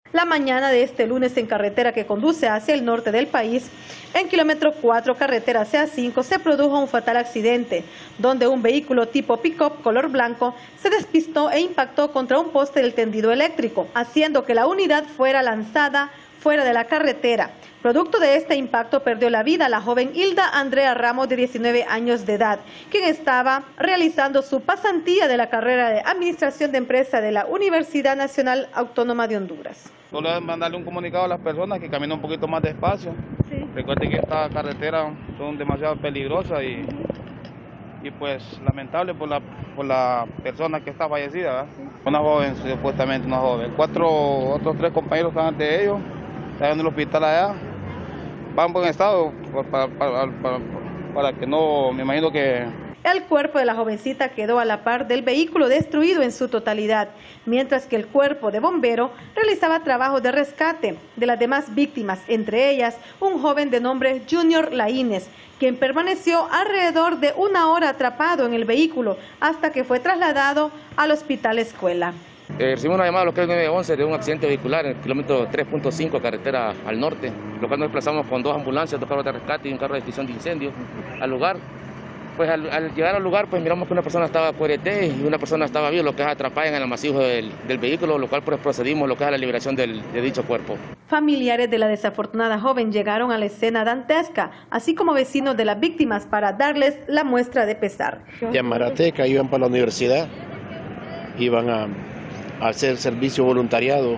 La mañana de este lunes en carretera que conduce hacia el norte del país, en kilómetro 4, carretera CA5, se produjo un fatal accidente, donde un vehículo tipo pick-up color blanco se despistó e impactó contra un poste del tendido eléctrico, haciendo que la unidad fuera lanzada fuera de la carretera. Producto de este impacto perdió la vida la joven Hilda Andrea Ramos, de 19 años de edad, quien estaba realizando su pasantía de la carrera de Administración de Empresa de la Universidad Nacional Autónoma de Honduras. Solo mandarle un comunicado a las personas que caminen un poquito más despacio. Sí. Recuerden que estas carreteras son demasiado peligrosas y pues lamentable por la persona que está fallecida, ¿verdad? Sí. Una joven, supuestamente una joven. Otros tres compañeros están ante ellos, están en el hospital allá. Van en buen estado para que no, me imagino que... El cuerpo de la jovencita quedó a la par del vehículo destruido en su totalidad, mientras que el cuerpo de bombero realizaba trabajos de rescate de las demás víctimas, entre ellas un joven de nombre Junior Laínez, quien permaneció alrededor de 1 hora atrapado en el vehículo hasta que fue trasladado al hospital escuela. Recibimos una llamada local 911 de un accidente vehicular en el kilómetro 3.5, carretera al norte, lo cual nos desplazamos con 2 ambulancias, 2 carros de rescate y un carro de extinción de incendios al lugar. Pues al llegar al lugar, pues miramos que una persona estaba cuerete y una persona estaba viva, lo que es atrapada en el amasijo del vehículo, lo cual pues procedimos lo que es a la liberación de dicho cuerpo. Familiares de la desafortunada joven llegaron a la escena dantesca, así como vecinos de las víctimas, para darles la muestra de pesar. De Amarateca iban para la universidad, iban a hacer servicio voluntariado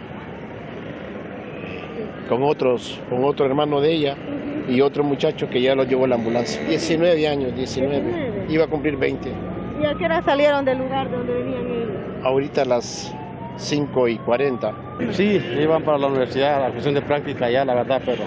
con otro hermano de ella y otro muchacho que ya lo llevó a la ambulancia. 19 años, 19. Iba a cumplir 20. ¿Y a qué hora salieron del lugar donde venían ellos? Ahorita a las 5:40. Sí, iban para la universidad, la cuestión de práctica ya, la verdad, pero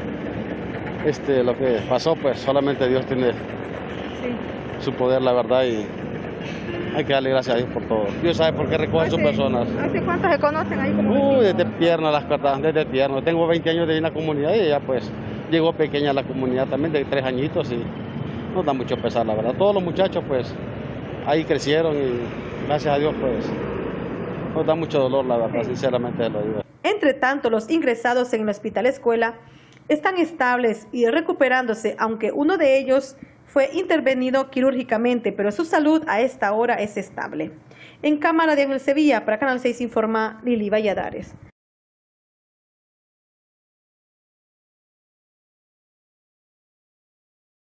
lo que pasó, pues solamente Dios tiene su poder, la verdad, y hay que darle gracias a Dios por todo. Dios sabe por qué recoge a sus personas. ¿Hace cuánto se conocen ahí? Desde pierna, las cartas, desde pierna. Tengo 20 años de ir en la comunidad y ella pues llegó pequeña a la comunidad también, de 3 añitos, y nos da mucho pesar, la verdad. Todos los muchachos pues ahí crecieron y gracias a Dios pues nos da mucho dolor, la verdad, sinceramente lo digo. Entre tanto, los ingresados en el hospital escuela están estables y recuperándose, aunque uno de ellos fue intervenido quirúrgicamente, pero su salud a esta hora es estable. En cámara de Ángel Sevilla, para Canal 6 informa Lili Valladares.